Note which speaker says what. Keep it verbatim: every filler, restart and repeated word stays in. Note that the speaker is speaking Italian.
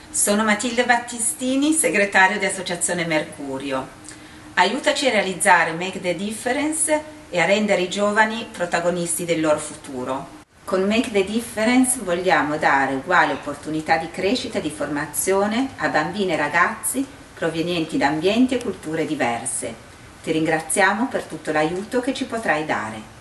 Speaker 1: Sono Matilde Battistini, segretario di Associazione Mercurio. Aiutaci a realizzare Make the Difference e a rendere i giovani protagonisti del loro futuro. Con Make the Difference vogliamo dare uguali opportunità di crescita e di formazione a bambini e ragazzi provenienti da ambienti e culture diverse. Ti ringraziamo per tutto l'aiuto che ci potrai dare.